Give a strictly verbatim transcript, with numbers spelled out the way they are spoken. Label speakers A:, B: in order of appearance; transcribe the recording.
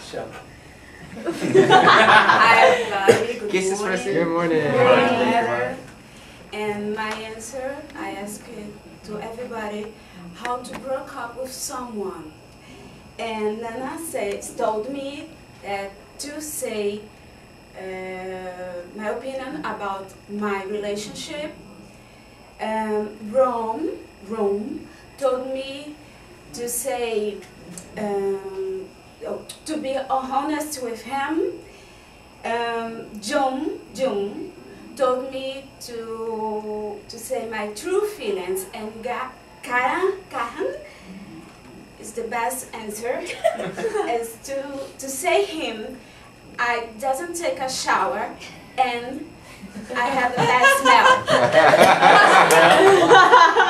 A: Natasha.
B: Hi everybody, good
C: Kisses for
B: morning.
C: Good morning.
B: Good morning. And my answer, I ask it to everybody how to break up with someone. And Nana said, told me that to say uh, my opinion about my relationship. Um, Rome, Rome told me to say, um, to be honest with him. Um, Jung, Jung told me to to say my true feelings, and Ga Karen, Karen is the best answer. Is to to say him, I doesn't take a shower and I have a bad smell.